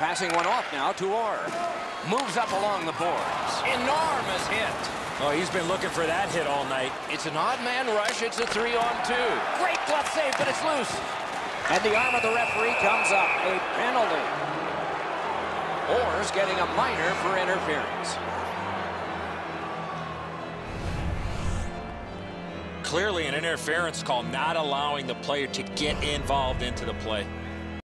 Passing one off now to Orr. Moves up along the boards. Enormous hit. Oh, he's been looking for that hit all night. It's an odd man rush. It's a 3-on-2. Great glove save, but it's loose. And the arm of the referee comes up. A penalty. Orr's getting a minor for interference. Clearly an interference call, not allowing the player to get involved into the play.